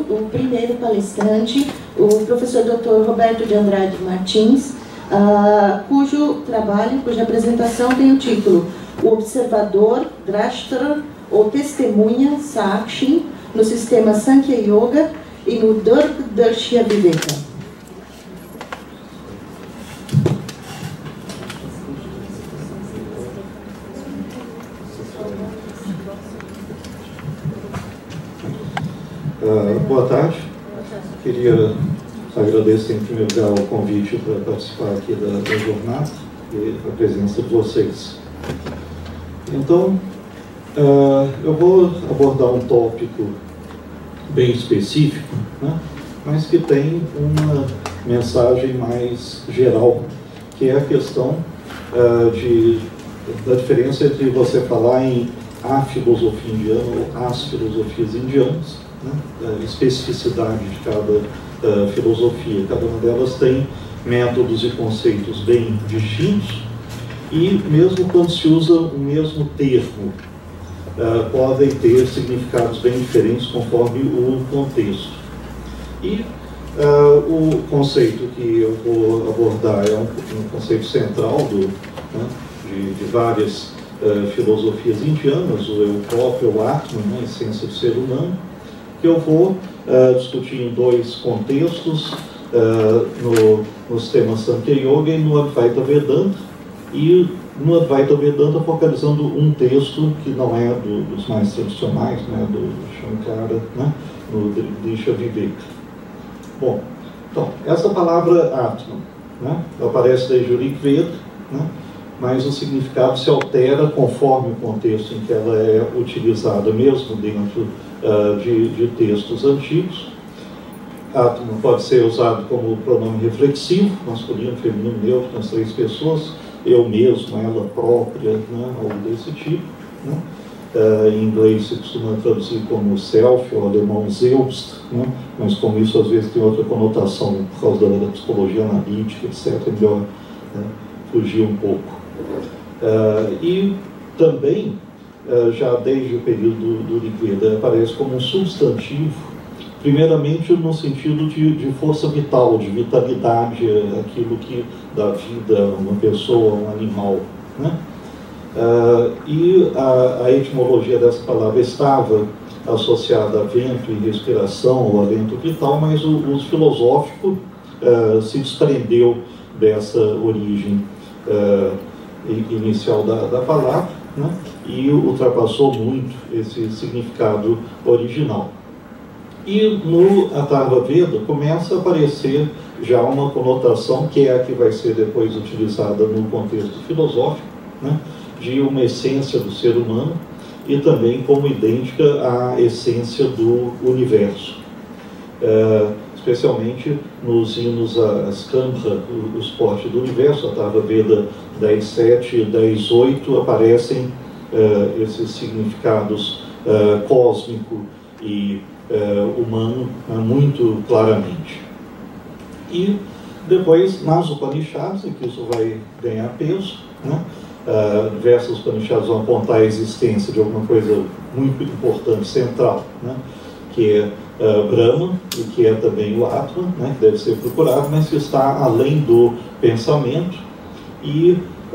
o primeiro palestrante, o professor Dr. Roberto de Andrade Martins, cuja apresentação tem o título O Observador, Drashtra, ou Testemunha, Sakshi, no sistema Sankhya Yoga e no Durgdarsha Viveka. Boa tarde. Queria agradecer em primeiro lugar o convite para participar aqui da jornada e a presença de vocês. Então, eu vou abordar um tópico bem específico, né, mas que tem uma mensagem mais geral, que é a questão da diferença entre você falar em a filosofia indiana ou as filosofias indianas, né, a especificidade de cada filosofia. Cada uma delas tem métodos e conceitos bem distintos, e mesmo quando se usa o mesmo termo, podem ter significados bem diferentes conforme o contexto. E o conceito que eu vou abordar é um conceito central de várias filosofias indianas, o eu próprio, o Atman, né, a essência do ser humano, que eu vou discutir em dois contextos, no sistema Sankhya Yoga e no Advaita Vedanta, e no Advaita Vedanta focalizando um texto que não é dos mais tradicionais, né, do Shankara, né, no Durgdarsha Viveka. Bom, então, essa palavra Atman, né, aparece desde o Rig Veda, né, mas o significado se altera conforme o contexto em que ela é utilizada, mesmo dentro de textos antigos. Atman pode ser usado como pronome reflexivo, masculino, feminino, neutro, nas três pessoas, eu mesmo, ela própria, né, algo desse tipo, né. Em inglês se costuma traduzir como self, ou alemão selbst, né, mas como isso às vezes tem outra conotação por causa da psicologia analítica, etc., é melhor, né, fugir um pouco. E também, já desde o período do Rig Veda, aparece como um substantivo, primeiramente no sentido de força vital, de vitalidade, aquilo que dá vida a uma pessoa, a um animal, né? E a etimologia dessa palavra estava associada a vento e respiração, ou alento vital, mas o uso filosófico se desprendeu dessa origem inicial da palavra, né, e ultrapassou muito esse significado original. E no Atharva Veda começa a aparecer já uma conotação que é a que vai ser depois utilizada no contexto filosófico, né, de uma essência do ser humano e também como idêntica à essência do universo. Especialmente nos hinos a Skandha, o suporte do universo, Atharva Veda 10.7 e 10.8, aparecem esses significados cósmico e humano muito claramente. E depois, nas Upanishads, em que isso vai ganhar peso, né, diversos Upanishads vão apontar a existência de alguma coisa muito importante, central, né, que é Brahma, e que é também o Atman, né, que deve ser procurado, mas que está além do pensamento. E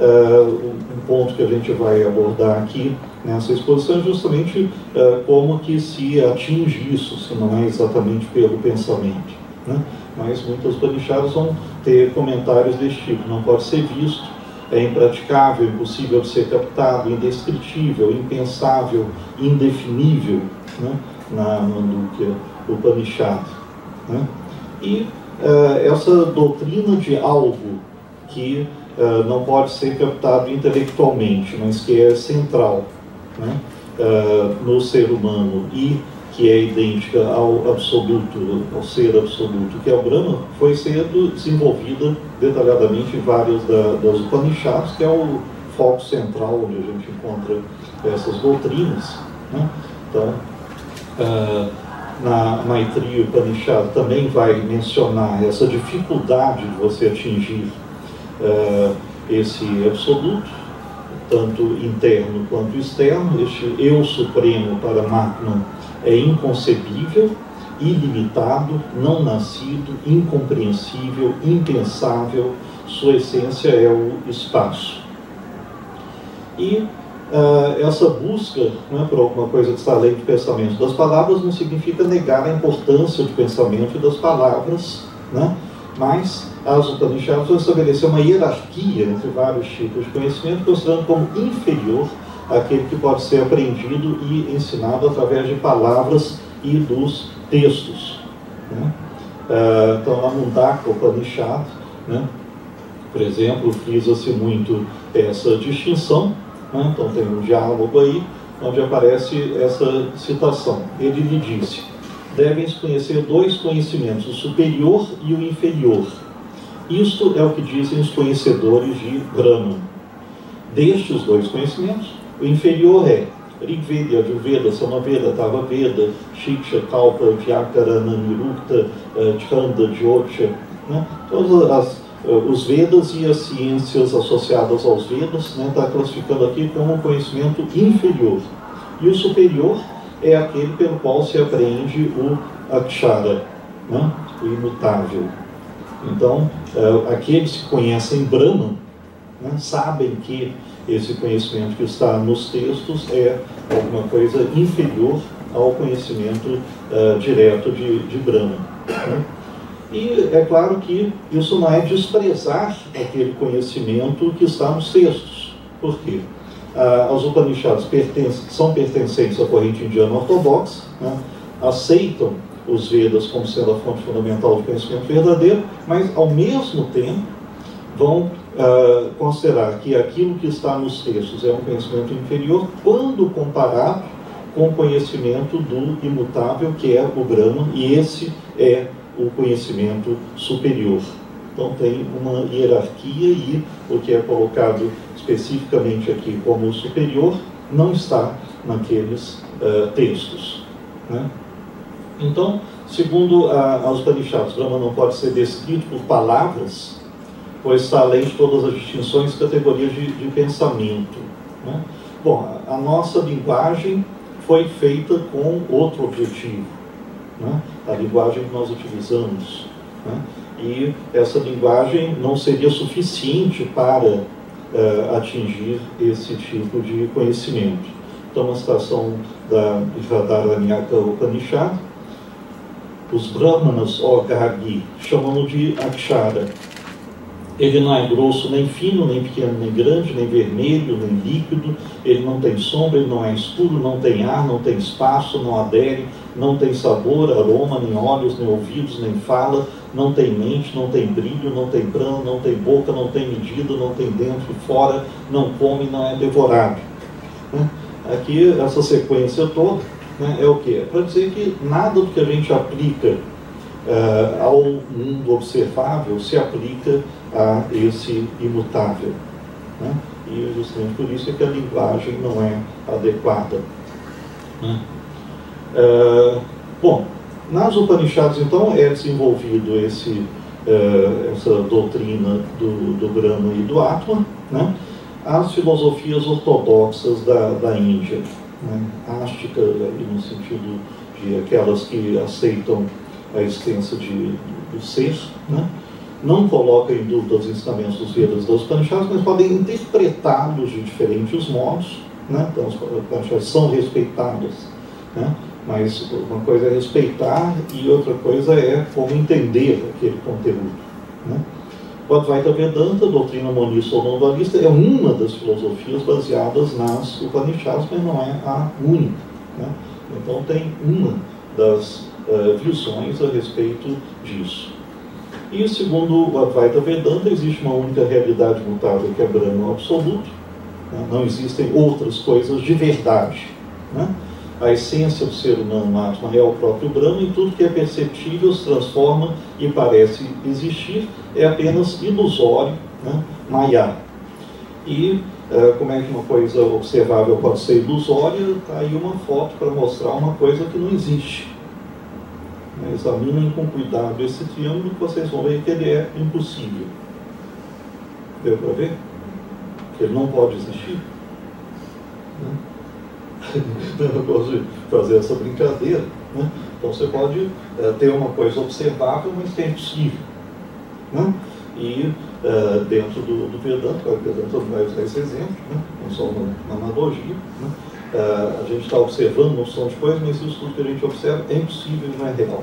um ponto que a gente vai abordar aqui nessa exposição é justamente como que se atinge isso, se não é exatamente pelo pensamento, né? Mas muitos Upanishads vão ter comentários desse tipo: não pode ser visto, é impraticável, impossível de ser captado, indescritível, impensável, indefinível, né, na Mandukya Upanishad, né? E essa doutrina de algo que não pode ser captado intelectualmente, mas que é central, né, no ser humano e que é idêntica ao absoluto, ao ser absoluto, que é o Brahma, foi sendo desenvolvida detalhadamente em várias das Upanishads, que é o foco central onde a gente encontra essas doutrinas, né? Então, na Maitreya Upanishad também vai mencionar essa dificuldade de você atingir esse absoluto, tanto interno quanto externo. Este eu supremo para Mahatma é inconcebível, ilimitado, não nascido, incompreensível, impensável. Sua essência é o espaço. E essa busca, né, por alguma coisa que está além do pensamento das palavras não significa negar a importância do pensamento e das palavras, né? Mas as Upanishads vão estabelecer uma hierarquia entre vários tipos de conhecimento, considerando como inferior aquele que pode ser aprendido e ensinado através de palavras e dos textos, né? Então, na Mundaka Upanishad, né, por exemplo, frisa-se muito essa distinção, né? Então tem um diálogo aí, onde aparece essa citação. Ele lhe disse: devem se conhecer dois conhecimentos, o superior e o inferior. Isto é o que dizem os conhecedores de Brahman. Destes dois conhecimentos, o inferior é Rigveda, Yajurveda, Samaveda, Tavaveda, Shiksha, Kalpa, Vyakarana, Nirukta, Chanda, Jyotisha, né? Todas os Vedas e as ciências associadas aos Vedas, né, está classificando aqui como um conhecimento inferior. E o superior é aquele pelo qual se apreende o Akshara, né, o imutável. Então, aqueles que conhecem Brahman, né, sabem que esse conhecimento que está nos textos é alguma coisa inferior ao conhecimento direto de Brahman, né? E é claro que isso não é desprezar aquele conhecimento que está nos textos. Por quê? As Upanishads são pertencentes à corrente indiana ortodoxa, né? Aceitam os Vedas como sendo a fonte fundamental do conhecimento verdadeiro, mas ao mesmo tempo vão considerar que aquilo que está nos textos é um conhecimento inferior quando comparado com o conhecimento do imutável, que é o Brahman, e esse é o conhecimento superior. Então tem uma hierarquia e o que é colocado especificamente aqui como superior não está naqueles textos, né? Então, segundo as Upanishads, Brahma não pode ser descrito por palavras, pois está além de todas as distinções e categorias de pensamento, né? Bom, a nossa linguagem foi feita com outro objetivo, né? A linguagem que nós utilizamos, né? E essa linguagem não seria suficiente para atingir esse tipo de conhecimento. Então, uma citação da Vrihadaranyaka Upanishad: os Brahmanas, ó Gargi, chamam-no de Akshara. Ele não é grosso nem fino, nem pequeno nem grande, nem vermelho, nem líquido. Ele não tem sombra, ele não é escuro, não tem ar, não tem espaço, não adere, não tem sabor, aroma, nem olhos, nem ouvidos, nem fala, não tem mente, não tem brilho, não tem prana, não tem boca, não tem medida, não tem dentro e fora, não come, não é devorado, né? Aqui, essa sequência toda, né, é o quê? É para dizer que nada do que a gente aplica ao mundo observável se aplica a esse imutável, né? E justamente por isso é que a linguagem não é adequada, né? Bom, nas Upanishads, então, é desenvolvido essa doutrina do Brahma e do Atman, né? As filosofias ortodoxas da Índia, né? Ástica, no sentido de aquelas que aceitam a existência do ser, né? Não colocam em dúvida os ensinamentos dos Vedas e das Upanishads, mas podem interpretá-los de diferentes modos, né? Então, as Upanishads são respeitadas, né? Mas uma coisa é respeitar e outra coisa é como entender aquele conteúdo, né? O Advaita Vedanta, doutrina monista ou não dualista, é uma das filosofias baseadas nas Upanishads, mas não é a única, né? Então tem uma das visões a respeito disso. E segundo o Advaita Vedanta, existe uma única realidade mutável, que é Brahma absoluto, né? Não existem outras coisas de verdade, né? A essência do ser humano, Atma, é o próprio Brahma, e tudo que é perceptível se transforma e parece existir, é apenas ilusório, né? Maya. E como é que uma coisa observável pode ser ilusória? Está aí uma foto para mostrar uma coisa que não existe. Examinem com cuidado esse triângulo que vocês vão ver que ele é impossível. Deu para ver? Que ele não pode existir, né? Eu gosto de fazer essa brincadeira, né? Então você pode ter uma coisa observável, mas que é impossível, né? E dentro do Vedanta, o Vedanta não vai usar esse exemplo, né? É só uma analogia, né? A gente está observando noção de coisas, mas isso tudo que a gente observa é impossível e não é real.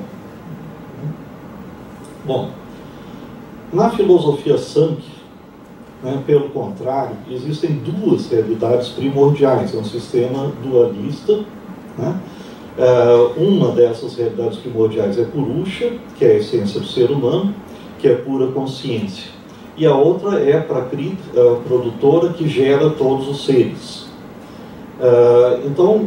Bom, na filosofia Sankhya, né, pelo contrário, existem duas realidades primordiais. É um sistema dualista, né? Uma dessas realidades primordiais é Purusha, que é a essência do ser humano, que é pura consciência. E a outra é Prakriti, a produtora que gera todos os seres. Então,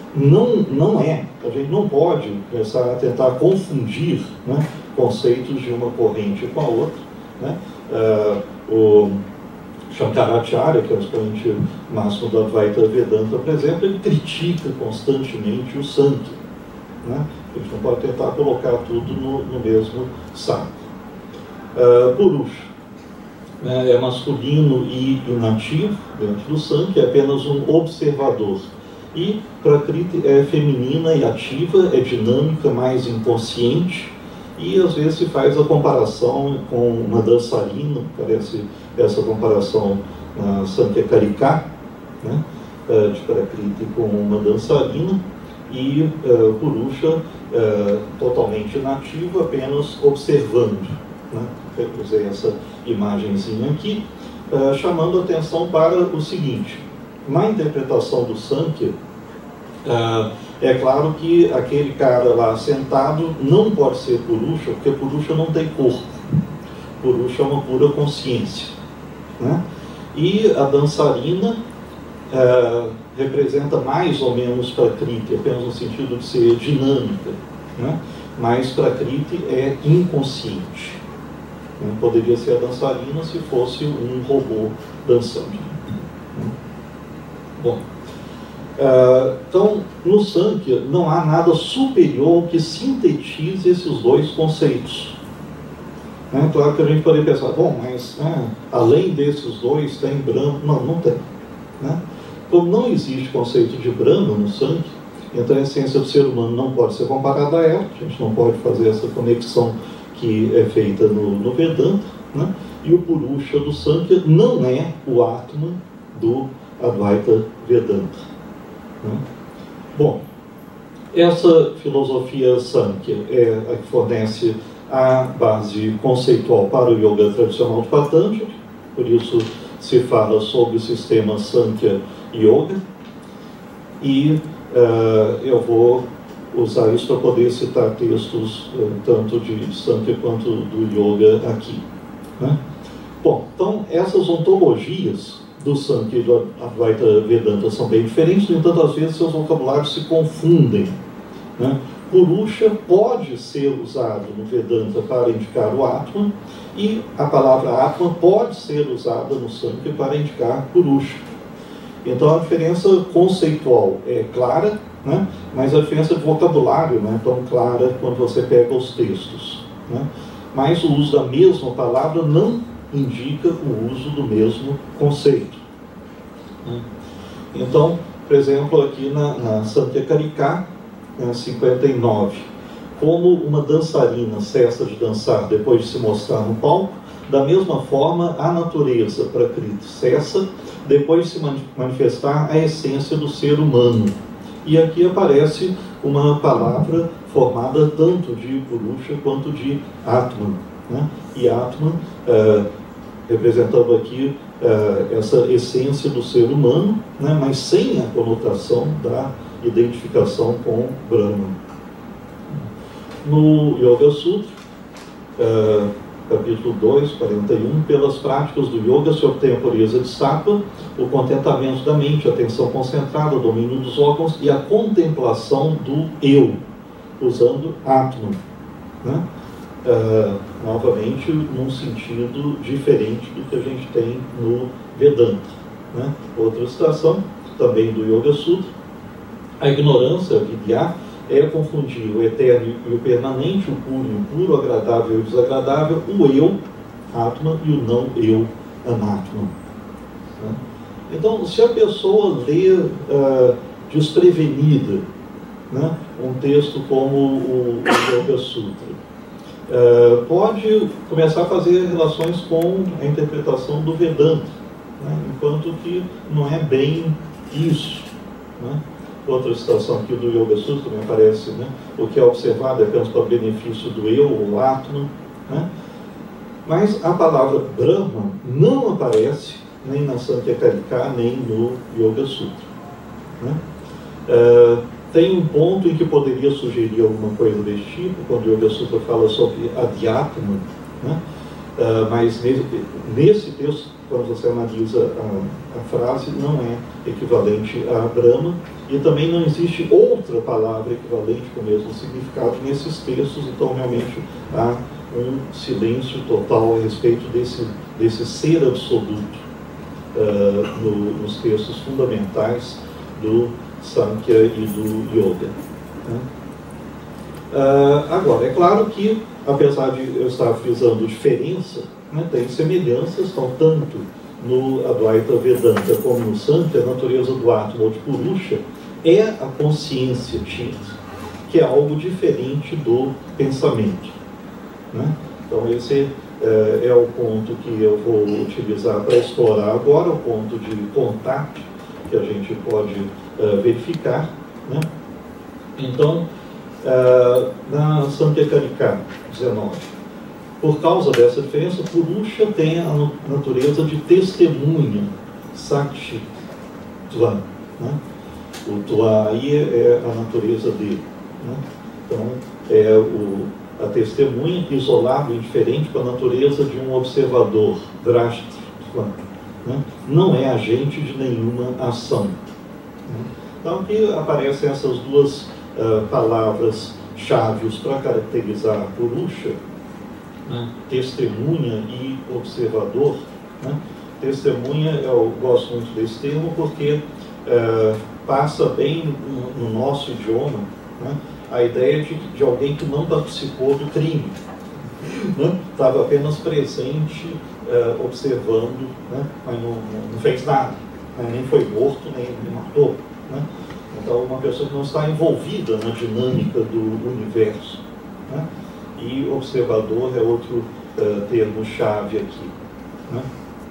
a gente não pode começar a tentar confundir, né, conceitos de uma corrente com a outra, né? O Shankaracharya, que é o expoente máximo da Advaita Vedanta, por exemplo, ele critica constantemente o Sankhya, né? A gente não pode tentar colocar tudo no mesmo saco. Purusha, né, é masculino e inativo dentro do Sankhya, é apenas um observador. E Prakriti é feminina e ativa, é dinâmica, mais inconsciente, e às vezes se faz a comparação com uma dançarina, parece essa comparação na Sankhya Karika, né, de Prakriti com uma dançarina, e Purusha totalmente inativo, apenas observando, né? Eu usei essa imagenzinha aqui, chamando a atenção para o seguinte: na interpretação do Sankhya, é claro que aquele cara lá sentado não pode ser Purusha, porque Purusha não tem corpo. Purusha é uma pura consciência, né? E a dançarina representa mais ou menos Prakriti, apenas no sentido de ser dinâmica, né? Mas Prakriti é inconsciente. Não poderia ser a dançarina se fosse um robô dançando. Bom, então, no Sankhya não há nada superior que sintetize esses dois conceitos. Claro que a gente poderia pensar, bom, mas além desses dois tem Brahma. Não tem, né? Como não existe conceito de Brahma no Sankhya, então a essência do ser humano não pode ser comparada a ela, a gente não pode fazer essa conexão que é feita no Vedanta, né? E o Purusha do Sankhya não é o Atman do Advaita Vedanta, né? Bom, essa filosofia Sankhya é a que fornece a base conceitual para o yoga tradicional de Patanjali, por isso se fala sobre o sistema Sankhya Yoga, e eu vou usar isso para poder citar textos tanto de Sankhya quanto do Yoga aqui, né? Bom, então essas ontologias do Sankhya e do Advaita Vedanta são bem diferentes, no entanto, às vezes seus vocabulários se confundem, né? Purusha pode ser usado no Vedanta para indicar o Atman, e a palavra Atman pode ser usada no Sankhya para indicar Purusha. Então a diferença conceitual é clara, né? Mas a diferença de vocabulário não é tão clara quando você pega os textos, né? Mas o uso da mesma palavra não indica o uso do mesmo conceito, né? Então, por exemplo, aqui na Sankhya Karika, 59, como uma dançarina cessa de dançar depois de se mostrar no palco, da mesma forma a natureza Prakriti cessa depois de se manifestar a essência do ser humano. E aqui aparece uma palavra formada tanto de Purusha quanto de Atman, né? E Atman representando aqui essa essência do ser humano, né? Mas sem a conotação da identificação com Brahma. No Yoga Sutra, capítulo 2, 41, pelas práticas do yoga se obtém a pureza de sattva, o contentamento da mente, a atenção concentrada, o domínio dos órgãos e a contemplação do eu, usando Atman, né? Novamente, num sentido diferente do que a gente tem no Vedanta, né? Outra citação, também do Yoga Sutra: a ignorância, a vidya, é confundir o eterno e o permanente, o puro e o impuro, o agradável e o desagradável, o eu, Atman, e o não eu, Anatman, né? Então, se a pessoa lê desprevenida, né, um texto como o Yoga Sutra. Pode começar a fazer relações com a interpretação do Vedanta, né, enquanto que não é bem isso, né. Outra citação aqui do Yoga Sutra me aparece, né, o que é observado é apenas para o benefício do eu, o Atman, né. Mas a palavra Brahma não aparece nem na Sankhya Karika, nem no Yoga Sutra, né. Tem um ponto em que poderia sugerir alguma coisa desse tipo, quando o Yoga Sutra fala sobre Adhyatma, né? Mas nesse texto, quando você analisa a frase, não é equivalente a Brahma, e também não existe outra palavra equivalente com o mesmo significado nesses textos, então realmente há um silêncio total a respeito desse ser absoluto nos textos fundamentais do Sankhya e do Yoga, né? Agora, é claro que, apesar de eu estar frisando diferença, né, tem semelhanças, então, tanto no Advaita Vedanta como no Sankhya, a natureza do Atma ou de Purusha é a consciência Chit, que é algo diferente do pensamento, né? Então, esse é o ponto que eu vou utilizar para explorar agora, o ponto de contato que a gente pode verificar, né? Então, na Sankhya Karika 19, por causa dessa diferença, Purusha tem a natureza de testemunha, Sakshi Tva, né? O Tva aí é a natureza dele, né? Então, é a testemunha isolado e indiferente com a natureza de um observador, Drashtva, né? Não é agente de nenhuma ação. Então aqui aparecem essas duas palavras-chave para caracterizar Purusha, né? Testemunha e observador, né? Testemunha, eu gosto muito desse termo porque passa bem no nosso idioma, né, a ideia de alguém que não participou do crime, né? Estava apenas presente, observando, né? Mas não fez nada, né? Nem foi morto, nem matou, né? Então, uma pessoa que não está envolvida na dinâmica do universo, né? E observador é outro termo-chave aqui, né?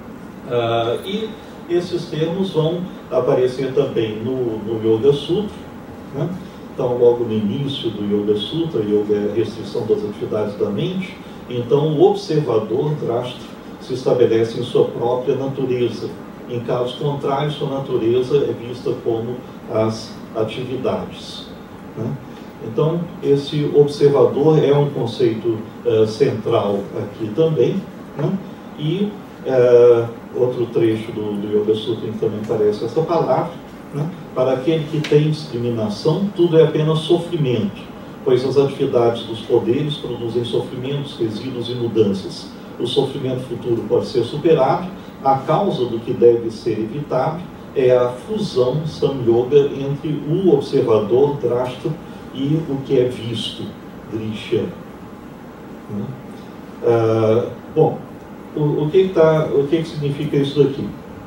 E esses termos vão aparecer também no Yoga Sutra, né? Então, logo no início do Yoga Sutra, Yoga é a restrição das atividades da mente, então o observador, Drashtra, se estabelece em sua própria natureza. Em casos contrários, sua natureza é vista como as atividades, né? Então, esse observador é um conceito central aqui também, né? E outro trecho do Yoga Sutra em que também aparece essa palavra, né? Para aquele que tem discriminação, tudo é apenas sofrimento, pois as atividades dos poderes produzem sofrimentos, resíduos e mudanças. O sofrimento futuro pode ser superado, a causa do que deve ser evitado é a fusão Samyoga entre o observador, Drashtra, e o que é visto, Drisha. Bom, o que significa isso daqui?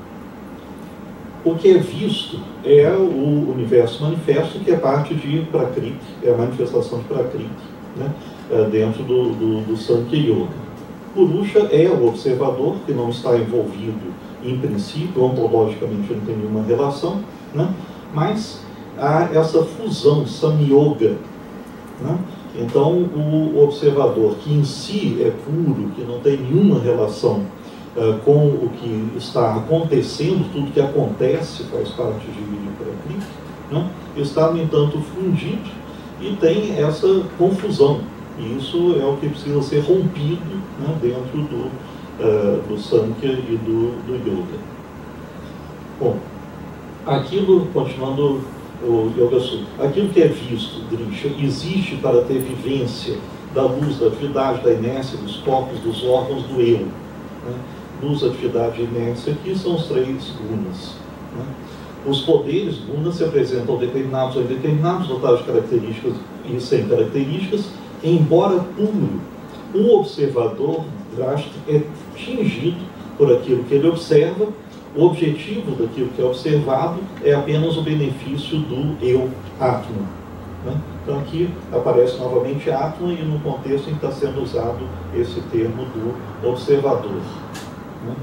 O que é visto é o universo manifesto, que é parte de Prakriti, é a manifestação de Prakriti, né? Dentro do Sankhya Yoga. Purusha é o observador, que não está envolvido em princípio, ontologicamente não tem nenhuma relação, né? Mas há essa fusão, Samyoga, né? Então, o observador, que em si é puro, que não tem nenhuma relação com o que está acontecendo, tudo que acontece faz parte de Prakriti, né? Está, no entanto, fundido e tem essa confusão. E isso é o que precisa ser rompido, né, dentro do Sankhya e do Yoga. Bom, aquilo, continuando o Yoga Sutra, aquilo que é visto, Drisha, existe para ter vivência da luz, da atividade, da inércia, dos corpos, dos órgãos do eu, né? Luz, atividade e inércia aqui são os três gunas, né? Os poderes gunas se apresentam determinados ou indeterminados, dotados de características e sem características, embora puro. O observador, Drashtra, é tingido por aquilo que ele observa. O objetivo daquilo que é observado é apenas o benefício do eu, Atma, né? Então aqui aparece novamente Atman e no contexto em que está sendo usado esse termo do observador, né?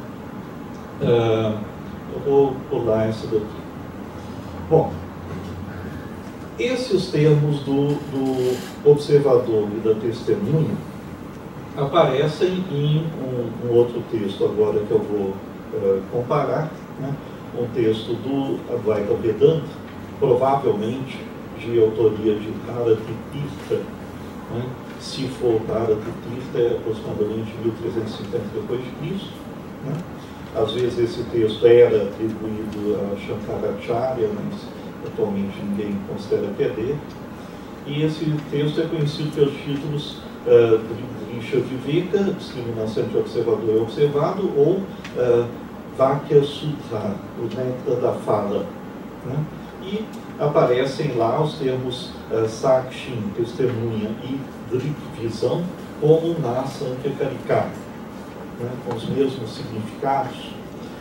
Eu vou pular essa daqui. Bom, esses termos do observador e da testemunha aparecem em um outro texto agora que eu vou comparar, né? Um texto do Advaita Vedanta, provavelmente de autoria de Bharati Tirtha, né? Se for Bharati Tirtha, é aproximadamente 1350 depois de Cristo, né? Às vezes esse texto era atribuído a Shankaracharya, mas atualmente ninguém considera que é dele. E esse texto é conhecido pelos títulos Drisha Viveka, discriminação entre observador e observado, ou Vakya Sutra, o néctar da fala, né? E aparecem lá os termos Sakshin, testemunha, e Drik, visão, como na Sankhya Karika, né? Com os mesmos significados.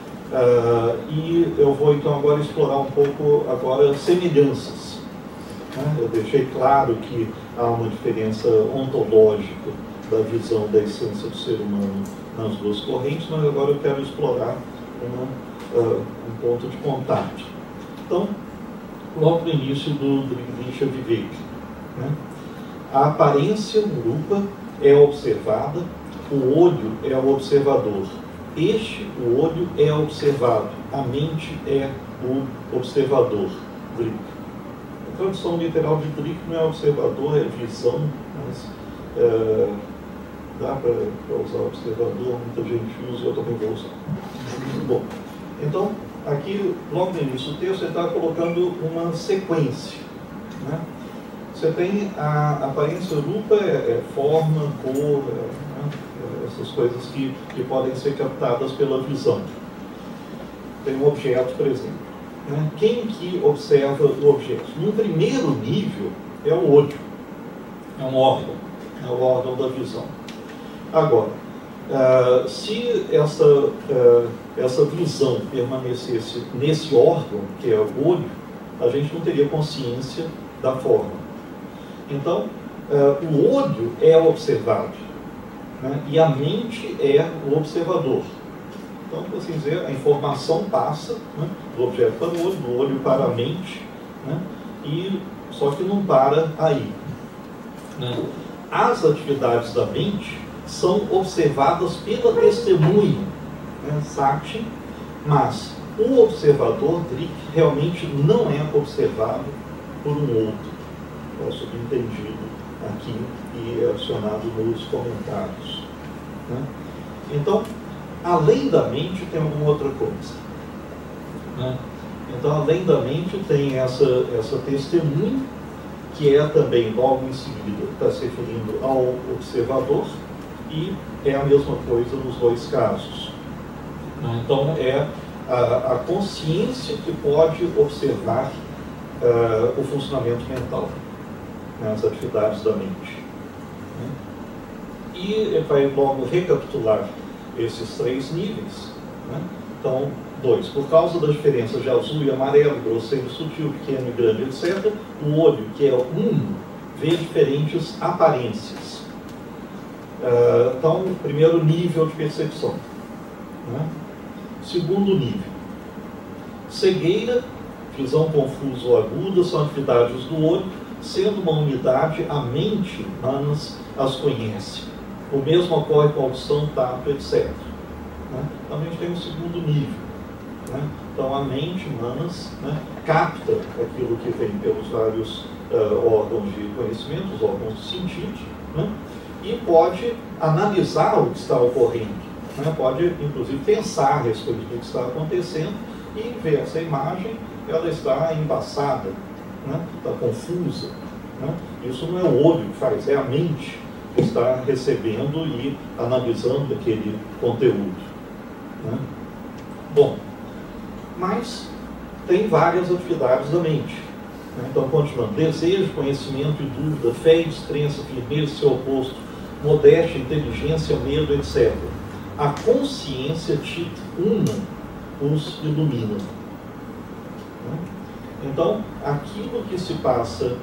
E eu vou então agora explorar um pouco agora semelhanças, né? Eu deixei claro que há uma diferença ontológica da visão da essência do ser humano nas duas correntes, mas agora eu quero explorar um ponto de contato. Então, logo no início do Drisha Viveka, né? A aparência rupa é observada, o olho é o observador. O olho é observado, a mente é o observador. Drik. A tradução literal de Drik não é observador, é visão, mas dá para usar observador, muita gente usa, eu também vou usar. Bom, então, aqui, logo no início do texto, ele está colocando uma sequência, né? Você tem a aparência rupa, forma, cor, né? Essas coisas que podem ser captadas pela visão. Tem um objeto, por exemplo, né? Quem que observa o objeto? No primeiro nível, é o olho, é um órgão, é o órgão da visão. Agora, se essa visão permanecesse nesse órgão, que é o olho, a gente não teria consciência da forma. Então, o olho é observado, né? E a mente é o observador. Então, por assim dizer, a informação passa, né, do objeto para o olho, do olho para a mente, né? E só que não para aí, né? As atividades da mente são observadas pela testemunha, né, Sakshi, mas o observador, Drik, realmente não é observado por um outro. É subentendido aqui e adicionado nos comentários, né? Então, além da mente, tem alguma outra coisa, né? Então, além da mente, tem essa testemunha, que é também, logo em seguida, está se referindo ao observador, e é a mesma coisa nos dois casos. Então, é a consciência que pode observar o funcionamento mental, né, as atividades da mente. E ele vai logo recapitular esses três níveis, né? Então, 2. Por causa da diferença de azul e amarelo, grosseiro, sutil, pequeno e grande, etc., o olho, que é um, vê diferentes aparências. Então, primeiro nível de percepção, né? Segundo nível, cegueira, visão confusa ou aguda, são atividades do olho, sendo uma unidade, a mente, manas, as conhece. O mesmo ocorre com a audição, tato, etc. Né? Então, a gente tem um segundo nível, né? Então, a mente, manas, né, capta aquilo que vem pelos vários órgãos de conhecimento, os órgãos de sentido, né? E pode analisar o que está ocorrendo, né? Pode, inclusive, pensar a respeito do que está acontecendo e ver essa imagem, ela está embaçada, né? Está confusa, né? Isso não é o olho que faz, é a mente que está recebendo e analisando aquele conteúdo, né? Bom, mas tem várias atividades da mente, né? Então, continuando: desejo, conhecimento e dúvida, fé e descrença, firmeza, seu oposto, modéstia, inteligência, medo, etc. A consciência Chit Una os ilumina, né? Então, aquilo que se passa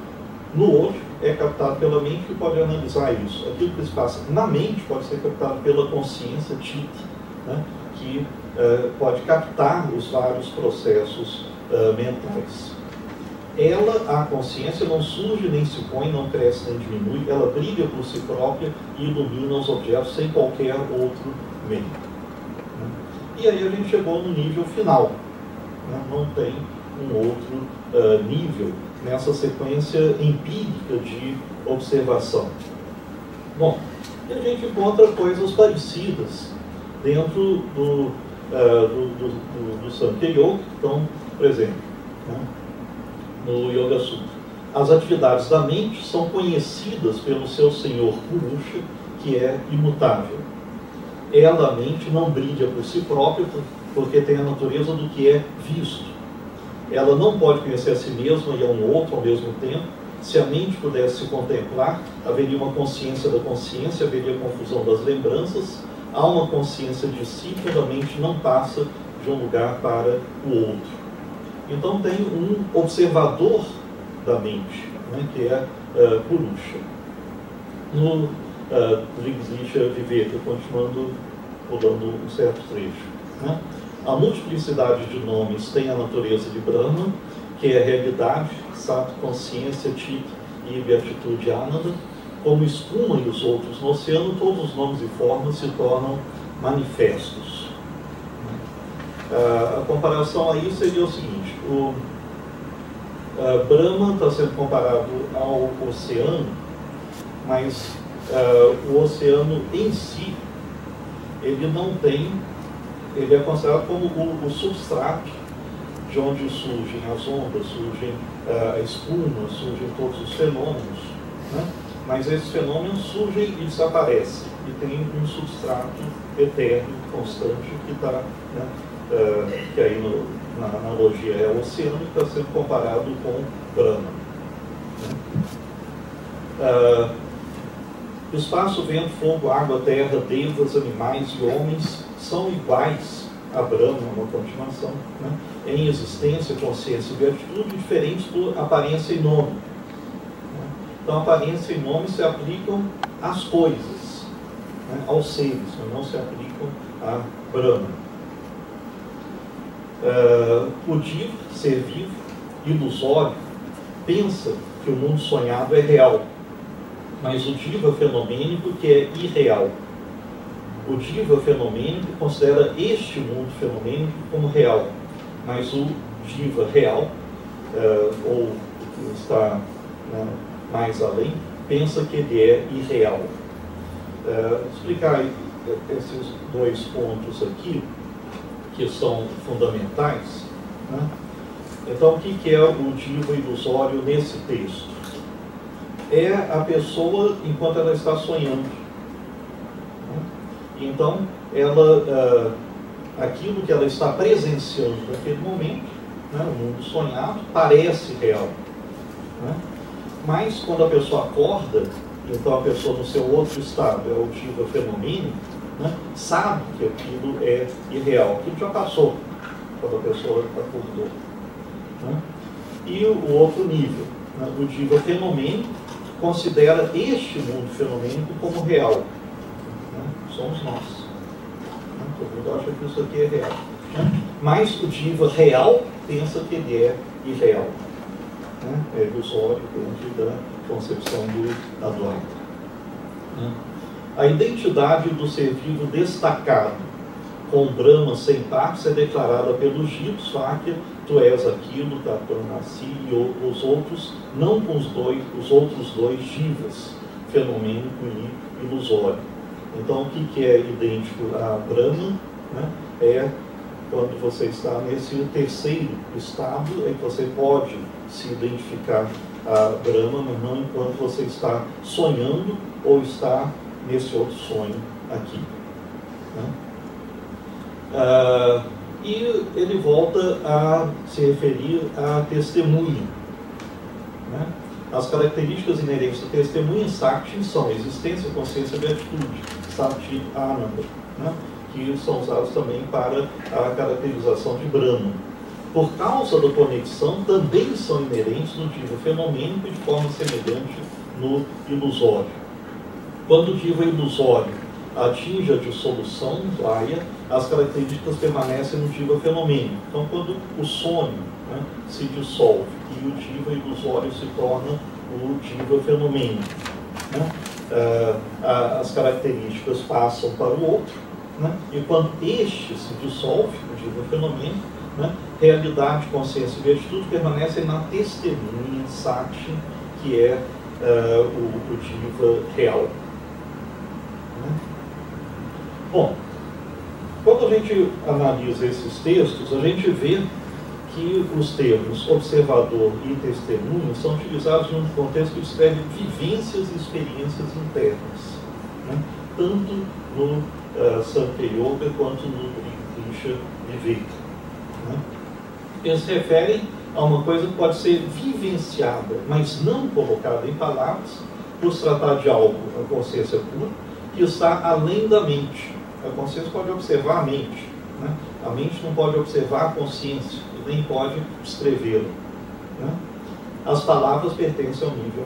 no olho é captado pela mente, que pode analisar isso. Aquilo que se passa na mente pode ser captado pela consciência Chitta, né, que pode captar os vários processos mentais. A consciência, não surge nem se põe, não cresce nem diminui, ela brilha por si própria e ilumina os objetos sem qualquer outro meio. Né? E aí a gente chegou no nível final. Né? Não tem um outro nível nessa sequência empírica de observação. Bom, e a gente encontra coisas parecidas dentro do Sankhya Yoga, que estão presentes, né, no Yoga Sutra. As atividades da mente são conhecidas pelo seu senhor Purusha, que é imutável. A mente, não brilha por si própria, porque tem a natureza do que é visto. Ela não pode conhecer a si mesma e a um outro ao mesmo tempo. Se a mente pudesse se contemplar, haveria uma consciência da consciência, haveria confusão das lembranças. Há uma consciência de si, quando a mente não passa de um lugar para o outro. Então tem um observador da mente, né, que é Purusha. No Drigdisha Viveka, continuando, pulando um certo trecho, né? A multiplicidade de nomes tem a natureza de Brahma, que é a realidade, Sattva, consciência, Chitta e beatitude Ananda. Como espuma e os outros no oceano, todos os nomes e formas se tornam manifestos. A comparação aí seria o seguinte: o Brahma está sendo comparado ao oceano, mas o oceano em si, ele não tem, ele é considerado como o substrato de onde surgem as ondas, surgem a espuma, surgem todos os fenômenos, né? Mas esses fenômenos surgem e desaparecem, e tem um substrato eterno, constante, que está, né, que aí na analogia é o oceano, que está sendo comparado com Brahma. Né? Espaço, vento, fogo, água, terra, devas, animais e homens são iguais a Brahma, uma continuação, né, em existência, consciência e beatitude, diferentes por aparência e nome. Então, aparência e nome se aplicam às coisas, né, aos seres, mas não se aplicam a Brahma. O Jiva, ser vivo, ilusório, pensa que o mundo sonhado é real, mas o Jiva fenomênico que é irreal. O Jiva fenomênico considera este mundo fenomênico como real, mas o Jiva real, ou que está, né, mais além, pensa que ele é irreal. Explicar esses dois pontos aqui, que são fundamentais, né? Então, o que é o Jiva ilusório nesse texto? É a pessoa enquanto ela está sonhando. Né? Então, ela, aquilo que ela está presenciando naquele momento, né, o mundo sonhado, parece real. Né? Mas quando a pessoa acorda, então a pessoa no seu outro estado, é o Jiva fenomênico, né, sabe que aquilo é irreal, aquilo já passou quando a pessoa acordou. Né? E o outro nível, né, o Jiva fenomênico, considera este mundo fenomênico como real. Né? Somos nós. Né? Todo mundo acha que isso aqui é real. Né? Mas o Jiva real pensa que ele é irreal. Né? É ilusório dentro da concepção do Advaita. Né? A identidade do ser vivo destacado com Brahma sem partes é declarada pelos Jiva, Sakya, tu és aquilo, Tatvamasi e os outros, não com os outros dois Jivas, fenomênico e ilusório. Então, o que é idêntico a Brahma, né, é quando você está nesse terceiro estado, é que você pode se identificar a Brahma, mas não enquanto você está sonhando ou está nesse outro sonho aqui. Né? E ele volta a se referir à testemunha. Né? As características inerentes da testemunha Sakti são existência, consciência e beatitude, Sati Ananda, né? Que são usados também para a caracterização de Brahma. por causa da conexão, também são inerentes no diva fenomênico de forma semelhante no ilusório. Quando o diva ilusório atinge a dissolução, as características permanecem no diva fenomênico. Então, quando o sonho, né, se dissolve e o diva ilusório se torna o diva fenomênico, né, as características passam para o outro, né, e quando este se dissolve, o diva fenomênico, né, realidade, consciência e virtude permanecem na testemunha Sakshi, que é o diva real. Bom, quando a gente analisa esses textos, a gente vê que os termos observador e testemunho são utilizados em um contexto que descreve vivências e experiências internas, né? Tanto no Sankhya Yoga quanto no Vriksha Viveka, né? Eles se referem a uma coisa que pode ser vivenciada, mas não colocada em palavras, por se tratar de algo, a consciência pura, que está além da mente. A consciência pode observar a mente, né? A mente não pode observar a consciência, e nem pode descrevê-la, né? As palavras pertencem ao nível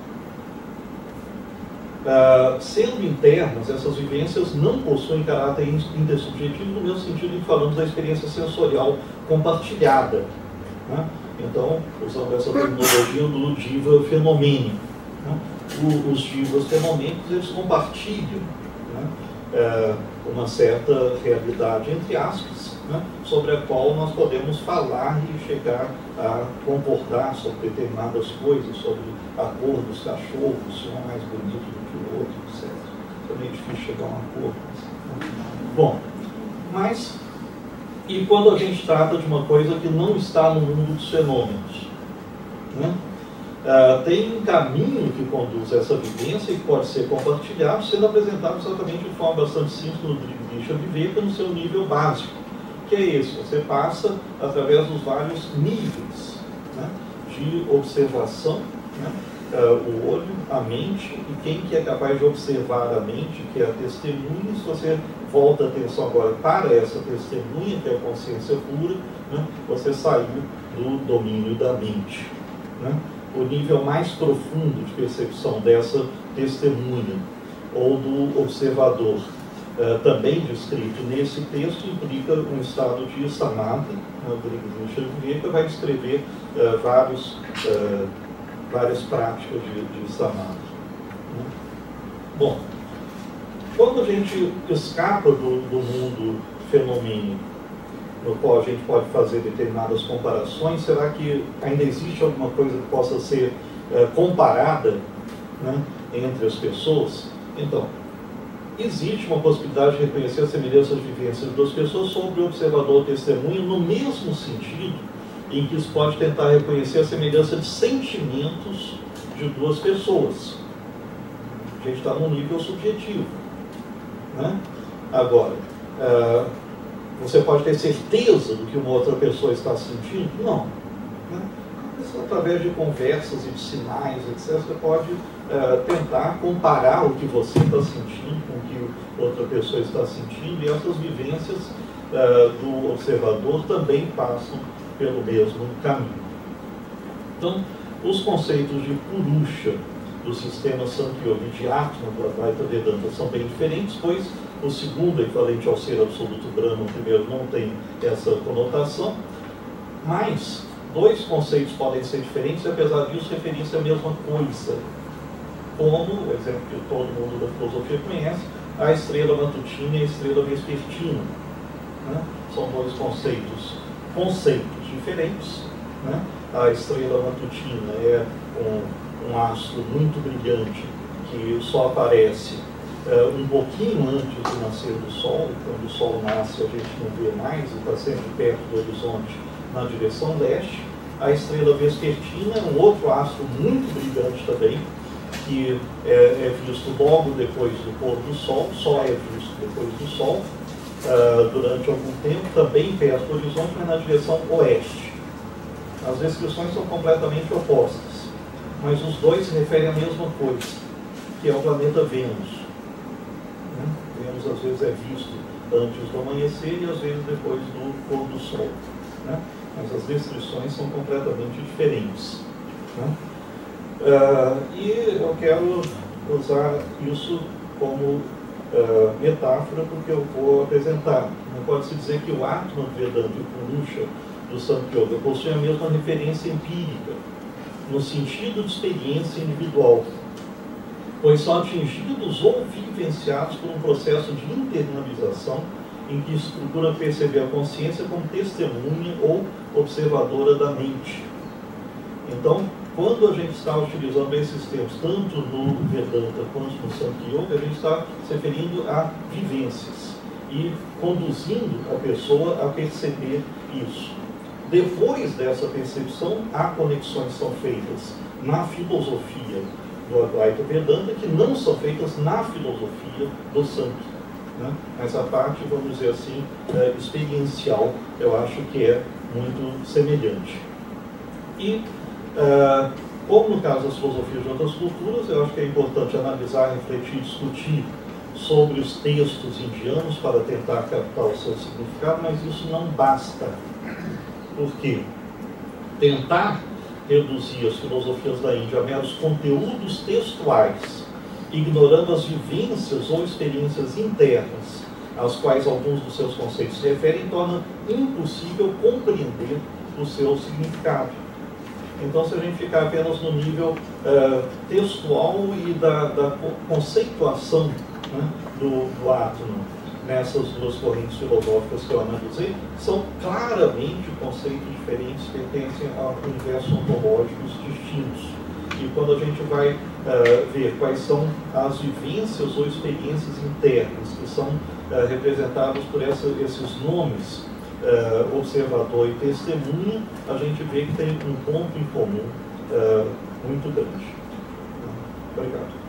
mental. Sendo internas, essas vivências não possuem caráter intersubjetivo no mesmo sentido em que falamos da experiência sensorial compartilhada, né? Então, usando essa terminologia do diva fenomênico, né? Os divas fenomênicos, eles compartilham, né, uma certa realidade, entre aspas, né, sobre a qual nós podemos falar e chegar a concordar sobre determinadas coisas, sobre a cor dos cachorros, se um é mais bonito do que o outro, etc. Também é difícil chegar a um acordo. Né? Bom, mas, e quando a gente trata de uma coisa que não está no mundo dos fenômenos, né? Tem um caminho que conduz a essa vivência e que pode ser compartilhado, sendo apresentado exatamente de forma bastante simples no Vriksha Viveka, no seu nível básico, que é esse: você passa através dos vários níveis, né, de observação, né, o olho, a mente, e quem que é capaz de observar a mente, que é a testemunha. Se você volta a atenção agora para essa testemunha, que é a consciência pura, né, você saiu do domínio da mente, né? O nível mais profundo de percepção dessa testemunha ou do observador, também descrito nesse texto, implica um estado de samadhi. O Vriksha Viveka vai descrever várias práticas de samadhi, né? Bom, quando a gente escapa do mundo fenomênico, no qual a gente pode fazer determinadas comparações, será que ainda existe alguma coisa que possa ser comparada, né, entre as pessoas? Então, existe uma possibilidade de reconhecer a semelhança de vivências de duas pessoas sobre o observador testemunho, no mesmo sentido em que se pode tentar reconhecer a semelhança de sentimentos de duas pessoas. A gente está num nível subjetivo, né? Agora, você pode ter certeza do que uma outra pessoa está sentindo? Não, né? Através de conversas e de sinais, etc., você pode tentar comparar o que você está sentindo com o que outra pessoa está sentindo, e essas vivências do observador também passam pelo mesmo caminho. Então, os conceitos de Purusha do sistema Sankhya Yoga e de Atma do Advaita Vedanta são bem diferentes, pois o segundo, equivalente ao ser absoluto Brahma, o primeiro não tem essa conotação, mas dois conceitos podem ser diferentes e, apesar disso, referir-se à mesma coisa, como o exemplo que todo mundo da filosofia conhece, a estrela matutina e a estrela vespertina, né? São dois conceitos diferentes, né? A estrela matutina é um astro muito brilhante que só aparece um pouquinho antes do nascer do Sol. Quando o Sol nasce, a gente não vê mais e está sempre perto do horizonte na direção leste. A estrela vespertina é um outro astro muito brilhante também, que é visto logo depois do pôr do Sol, só é visto depois do Sol, durante algum tempo, também perto do horizonte, mas na direção oeste. As descrições são completamente opostas, mas os dois se referem à mesma coisa, que é o planeta Vênus. Vênus às vezes é visto antes do amanhecer e às vezes depois do pôr do Sol, né? mas as descrições são completamente diferentes, né? E eu quero usar isso como metáfora porque eu vou apresentar. Não pode-se dizer que o Atman Vedanta e o Purusha do Samkhya-yoga possuem a mesma referência empírica, no sentido de experiência individual, pois são atingidos ou vivenciados por um processo de internalização em que se procura perceber a consciência como testemunha ou observadora da mente. Então, quando a gente está utilizando esses termos, tanto no Vedanta quanto no Samkhya-yoga, a gente está se referindo a vivências e conduzindo a pessoa a perceber isso. Depois dessa percepção, há conexões que são feitas na filosofia do Advaita Vedanta que não são feitas na filosofia do Samkhya, né? Mas a parte, vamos dizer assim, experiencial, eu acho que é muito semelhante. E, como no caso das filosofias de outras culturas, eu acho que é importante analisar, refletir, discutir sobre os textos indianos para tentar captar o seu significado, mas isso não basta. Por quê? Tentar reduzir as filosofias da Índia a meros conteúdos textuais, ignorando as vivências ou experiências internas às quais alguns dos seus conceitos se referem, torna impossível compreender o seu significado. Então, se a gente ficar apenas no nível textual e da conceituação, né, do Atman, nessas duas correntes filosóficas que eu analisei, são claramente conceitos diferentes, pertencem a universos ontológicos distintos. E quando a gente vai ver quais são as vivências ou experiências internas que são representadas por esses nomes, observador e testemunha, a gente vê que tem um ponto em comum muito grande. Obrigado.